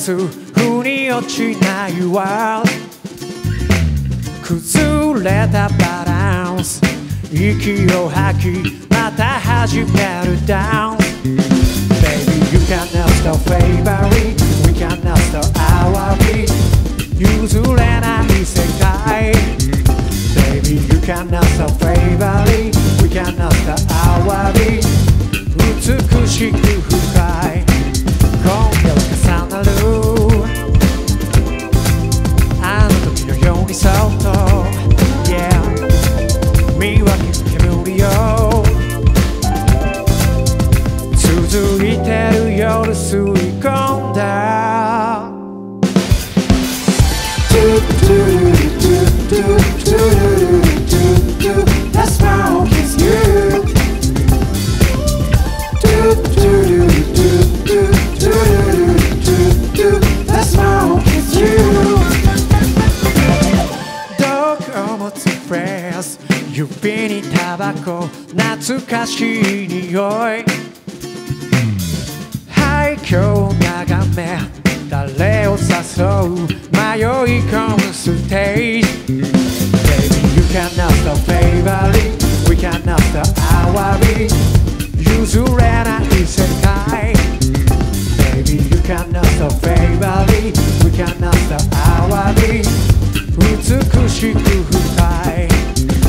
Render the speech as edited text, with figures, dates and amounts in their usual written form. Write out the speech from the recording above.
す腑に落ちないわ崩れたバランス息を吐きまた始めるダウン Baby you cannot stop favorite We cannot stop our beat 譲れない世界 Baby you cannot stop favorite We cannot stop our beat 美しく深い今夜は重なるあの時のようにそっと Yeah 見分ける煙よ続いてる夜吸い込んだ The smoke is you The smoke is you どこもつフレーズ指にタバコ懐かしい匂い廃墟を眺め誰を誘う迷い込むステージ Baby you cannot stop favorite We cannot stop our beat 譲れない世界 Baby you cannot stop favorite We cannot stop our beat 美しく深い